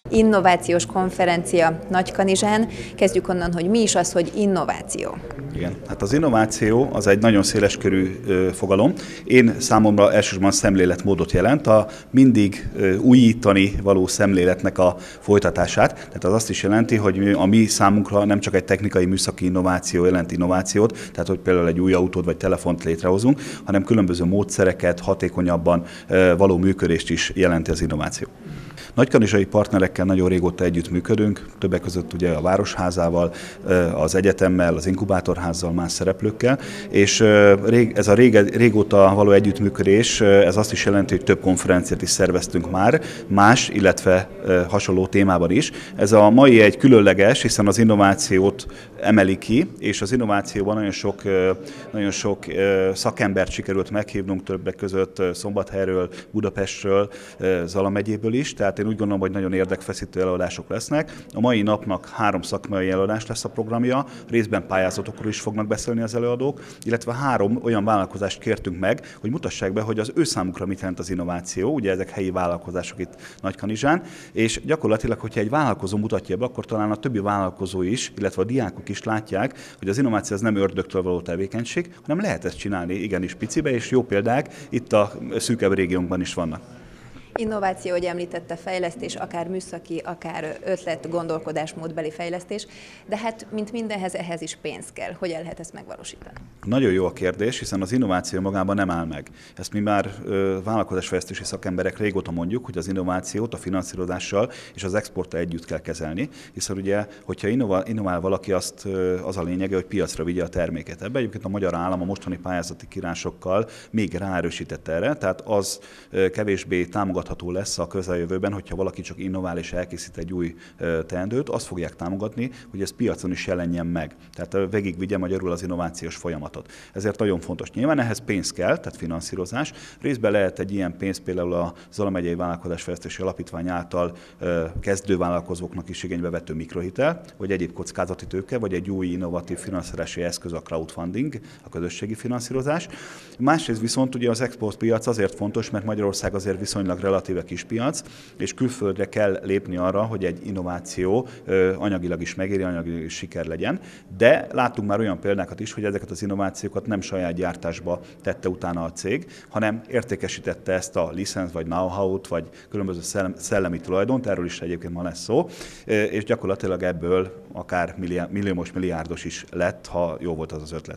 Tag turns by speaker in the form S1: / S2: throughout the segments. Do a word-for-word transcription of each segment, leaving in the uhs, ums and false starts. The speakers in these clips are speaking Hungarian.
S1: Innovációs konferencia Nagykanizsán. Kezdjük onnan, hogy mi is az, hogy innováció.
S2: Igen, hát az innováció az egy nagyon széleskörű fogalom. Én számomra elsősorban szemléletmódot jelent, a mindig újítani való szemléletnek a folytatását. Tehát az azt is jelenti, hogy a mi számunkra nem csak egy technikai műszaki innováció jelent innovációt, tehát hogy például egy új autót vagy telefont létrehozunk, hanem különböző módszereket, hatékonyabban való működést is jelenti az innováció. Nagykanizsai partnerekkel nagyon régóta együttműködünk, többek között ugye a Városházával, az egyetemmel, az inkubátorházzal, más szereplőkkel, és ez a régóta való együttműködés, ez azt is jelenti, hogy több konferenciát is szerveztünk már, más, illetve hasonló témában is. Ez a mai egy különleges, hiszen az innovációt emeli ki, és az innovációban nagyon sok, nagyon sok szakembert sikerült meghívnunk, többek között Szombathelyről, Budapestről, Zala megyéből is, tehát én úgy gondolom, hogy nagyon érdekfeszítő előadások lesznek. A mai napnak három szakmai előadás lesz a programja, részben pályázatokról is fognak beszélni az előadók, illetve három olyan vállalkozást kértünk meg, hogy mutassák be, hogy az ő számukra mit jelent az innováció, ugye ezek helyi vállalkozások itt Nagykanizsán, és gyakorlatilag, hogyha egy vállalkozó mutatja be, akkor talán a többi vállalkozó is, illetve a diákok is látják, hogy az innováció az nem ördögtől való tevékenység, hanem lehet ezt csinálni igenis picibe, és jó példák itt a szűkebb régiónkban is vannak.
S1: Innováció, hogy említette, fejlesztés, akár műszaki, akár ötlet, gondolkodásmódbeli fejlesztés, de hát, mint mindenhez, ehhez is pénz kell. Hogyan lehet ezt megvalósítani?
S2: Nagyon jó a kérdés, hiszen az innováció magában nem áll meg. Ezt mi már vállalkozásfejlesztési szakemberek régóta mondjuk, hogy az innovációt a finanszírozással és az exporttal együtt kell kezelni, hiszen ugye, hogyha innovál, innovál valaki, azt, az a lényege, hogy piacra vigye a terméket. Ebben egyébként a magyar állam a mostani pályázati kírásokkal még ráerősített erre, tehát az kevésbé támogatható lesz a közeljövőben, hogyha valaki csak innovál és elkészít egy új teendőt, azt fogják támogatni, hogy ez piacon is jelenjen meg. Tehát végigvigye magyarul az innovációs folyamatot. Ezért nagyon fontos. Nyilván ehhez pénz kell, tehát finanszírozás. Részben lehet egy ilyen pénz például a Zala megyei Vállalkozásfejlesztési Alapítvány által kezdővállalkozóknak is igénybe vető mikrohitel, vagy egyéb kockázati tőke, vagy egy új innovatív finanszírozási eszköz, a crowdfunding, a közösségi finanszírozás. Másrészt viszont ugye az exportpiac azért fontos, mert Magyarország azért viszonylag relatíve kis piac, és külföldre kell lépni arra, hogy egy innováció anyagilag is megéri, anyagilag is siker legyen, de láttunk már olyan példákat is, hogy ezeket az innovációkat nem saját gyártásba tette utána a cég, hanem értékesítette ezt a licensz, vagy know-how-t, vagy különböző szellemi tulajdont, erről is egyébként ma lesz szó, és gyakorlatilag ebből akár milliómos, milliárdos is lett, ha jó volt az az ötlet.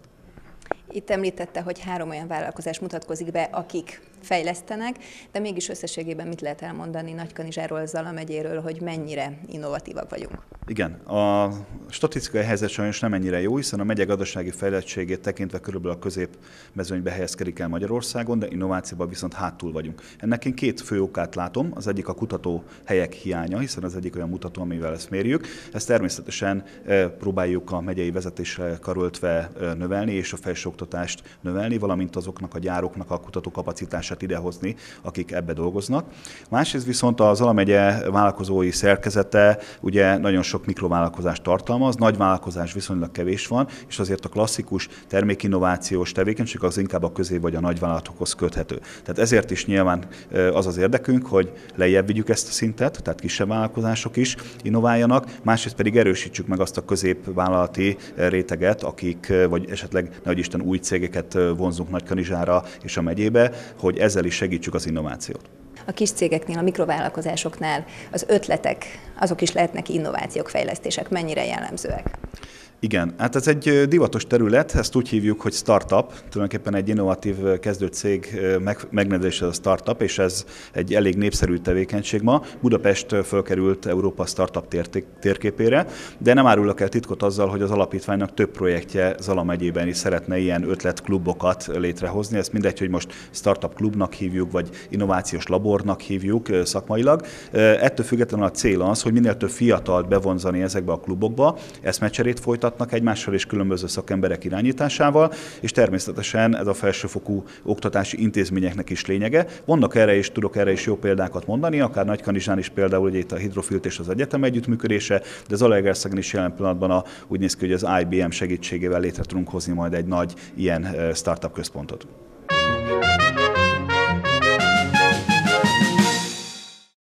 S1: Itt említette, hogy három olyan vállalkozás mutatkozik be, akik fejlesztenek, de mégis összességében mit lehet elmondani Nagykanizsáról, Zala megyéről, hogy mennyire innovatívak vagyunk?
S2: Igen, a statisztikai helyzet sajnos nem ennyire jó, hiszen a megye gazdasági fejlettségét tekintve körülbelül a középmezőnybe helyezkedik el Magyarországon, de innovációban viszont hátul vagyunk. Ennek én két fő okát látom, az egyik a kutatóhelyek hiánya, hiszen az egyik olyan mutató, amivel ezt mérjük. Ezt természetesen próbáljuk a megyei vezetésre karöltve növelni, és a felsőoktatást növelni, valamint azoknak a gyároknak a kutatókapacitását idehozni, akik ebbe dolgoznak. Másrészt viszont a Zala megye vállalkozói szerkezete ugye nagyon sok mikrovállalkozást tartalmaz, nagy vállalkozás viszonylag kevés van, és azért a klasszikus termékinnovációs tevékenység az inkább a közé vagy a nagyvállalatokhoz köthető. Tehát ezért is nyilván az az érdekünk, hogy lejjebb vigyük ezt a szintet, tehát kisebb vállalkozások is innováljanak, másrészt pedig erősítsük meg azt a középvállalati réteget, akik, vagy esetleg nagyisten új cégeket vonzunk Nagykanizsára és a megyébe, hogy ezzel is segítsük az innovációt.
S1: A kis cégeknél, a mikrovállalkozásoknál az ötletek, azok is lehetnek innovációk, fejlesztések, mennyire jellemzőek?
S2: Igen, hát ez egy divatos terület, ezt úgy hívjuk, hogy startup, tulajdonképpen egy innovatív kezdő cég megnevezése a startup, és ez egy elég népszerű tevékenység ma. Budapest fölkerült Európa startup térképére, de nem árulok el titkot azzal, hogy az alapítványnak több projektje Zala megyében is szeretne ilyen ötletklubokat létrehozni. Ezt mindegy, hogy most startup klubnak hívjuk, vagy innovációs labornak hívjuk szakmailag. Ettől függetlenül a cél az, hogy minél több fiatalt bevonzani ezekbe a klubokba, eszmecserét folytatni egymással és különböző szakemberek irányításával, és természetesen ez a felsőfokú oktatási intézményeknek is lényege. Vannak erre is, tudok erre is jó példákat mondani, akár Nagykanizsán is például ugye itt a Hidrofilt és az egyetem együttműködése, de Zalaegerszegen is jelen pillanatban a, úgy néz ki, hogy az I B M segítségével létre tudunk hozni majd egy nagy ilyen startup központot.